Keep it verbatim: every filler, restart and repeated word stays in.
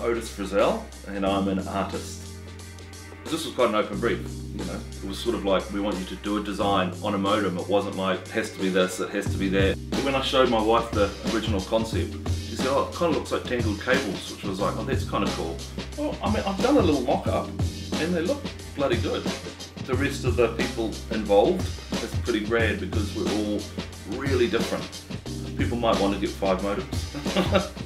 Otis Frizzell and I'm an artist. This was quite an open brief, you know. It was sort of like, we want you to do a design on a modem. It wasn't like, it has to be this, it has to be that. When I showed my wife the original concept, she said, oh, it kind of looks like tangled cables, which was like, oh, that's kind of cool. Well, I mean, I've done a little mock-up and they look bloody good. The rest of the people involved is pretty rad because we're all really different. People might want to get five modems.